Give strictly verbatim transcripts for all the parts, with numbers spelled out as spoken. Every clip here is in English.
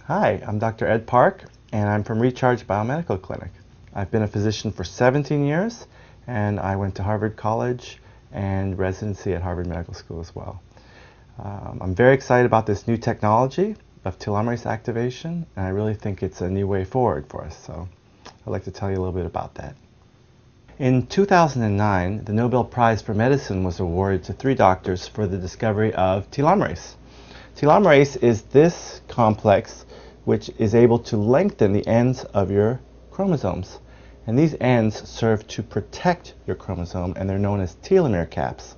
Hi, I'm Doctor Ed Park, and I'm from Recharge Biomedical Clinic. I've been a physician for seventeen years, and I went to Harvard College and residency at Harvard Medical School as well. Um, I'm very excited about this new technology of telomerase activation, and I really think it's a new way forward for us. So I'd like to tell you a little bit about that. In two thousand nine, the Nobel Prize for Medicine was awarded to three doctors for the discovery of telomerase. Telomerase is this complex which is able to lengthen the ends of your chromosomes. And these ends serve to protect your chromosome, and they're known as telomere caps.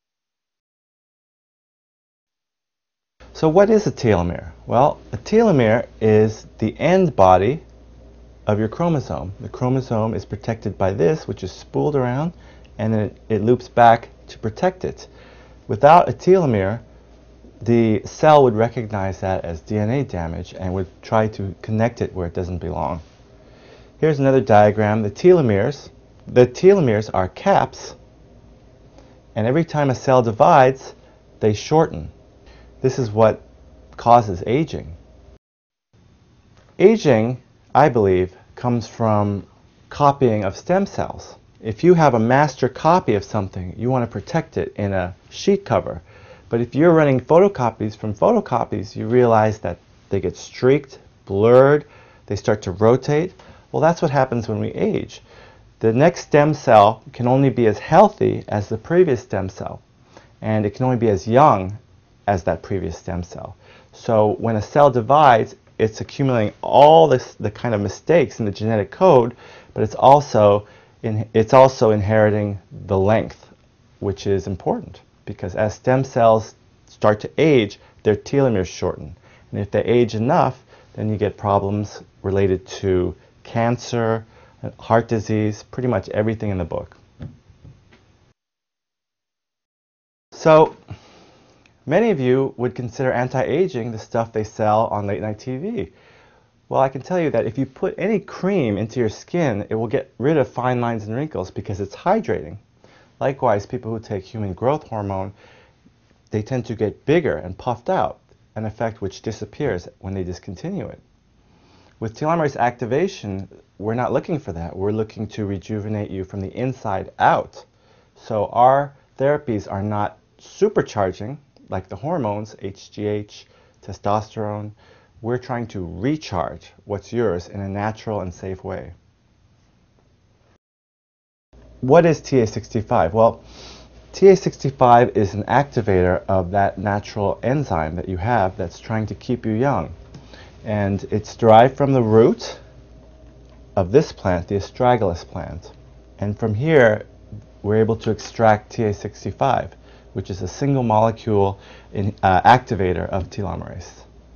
So what is a telomere? Well, a telomere is the end body of your chromosome. The chromosome is protected by this, which is spooled around, and then it, it loops back to protect it. Without a telomere, the cell would recognize that as D N A damage and would try to connect it where it doesn't belong. Here's another diagram. The telomeres, the telomeres are caps, and every time a cell divides, they shorten. This is what causes aging. Aging, I believe, comes from copying of stem cells. If you have a master copy of something, you want to protect it in a sheet cover. But if you're running photocopies from photocopies, you realize that they get streaked, blurred, they start to rotate. Well, that's what happens when we age. The next stem cell can only be as healthy as the previous stem cell, and it can only be as young as that previous stem cell. So when a cell divides, it's accumulating all this, the kind of mistakes in the genetic code, but it's also, in, it's also inheriting the length, which is important. Because as stem cells start to age, their telomeres shorten. And if they age enough, then you get problems related to cancer, heart disease, pretty much everything in the book. So many of you would consider anti-aging the stuff they sell on late night T V. Well, I can tell you that if you put any cream into your skin, it will get rid of fine lines and wrinkles because it's hydrating. Likewise, people who take human growth hormone, they tend to get bigger and puffed out, an effect which disappears when they discontinue it. With telomerase activation, we're not looking for that. We're looking to rejuvenate you from the inside out. So our therapies are not supercharging, like the hormones, H G H, testosterone. We're trying to recharge what's yours in a natural and safe way. What is T A sixty-five? Well, T A sixty-five is an activator of that natural enzyme that you have that's trying to keep you young. And it's derived from the root of this plant, the astragalus plant. And from here, we're able to extract T A sixty-five, which is a single molecule in, uh, activator of telomerase.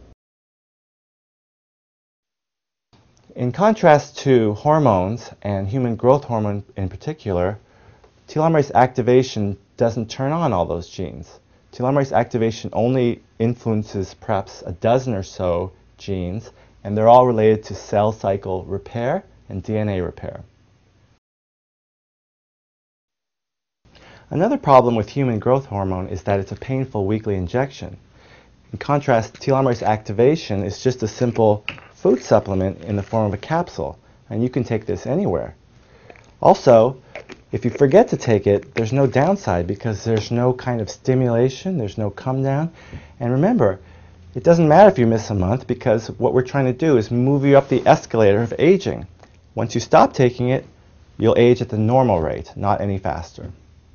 In contrast to hormones, and human growth hormone in particular, telomerase activation doesn't turn on all those genes. Telomerase activation only influences perhaps a dozen or so genes, and they're all related to cell cycle repair and D N A repair. Another problem with human growth hormone is that it's a painful weekly injection. In contrast, telomerase activation is just a simple food supplement in the form of a capsule, and you can take this anywhere. Also, if you forget to take it, there's no downside because there's no kind of stimulation, there's no come down. And remember, it doesn't matter if you miss a month because what we're trying to do is move you up the escalator of aging. Once you stop taking it, you'll age at the normal rate, not any faster.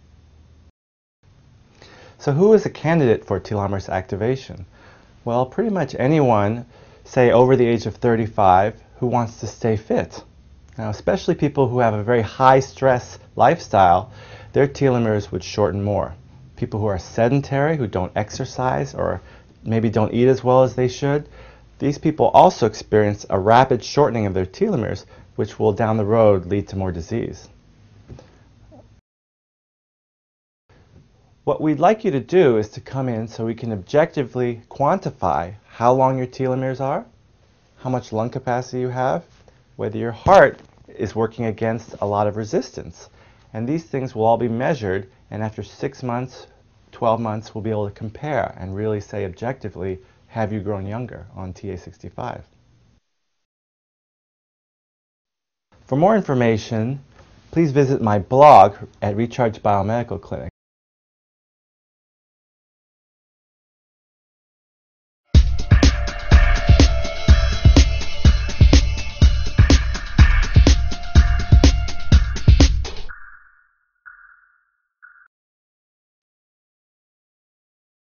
So who is a candidate for telomerase activation? Well, pretty much anyone, say over the age of thirty-five, who wants to stay fit. Now, especially people who have a very high stress lifestyle, their telomeres would shorten more. People who are sedentary, who don't exercise, or maybe don't eat as well as they should, these people also experience a rapid shortening of their telomeres, which will down the road lead to more disease. What we'd like you to do is to come in so we can objectively quantify how long your telomeres are, how much lung capacity you have, whether your heart is working against a lot of resistance. And these things will all be measured, and after six months, twelve months, we'll be able to compare and really say objectively, Have You Grown Younger on T A sixty-five. For more information, please visit my blog at Recharge Biomedical Clinic.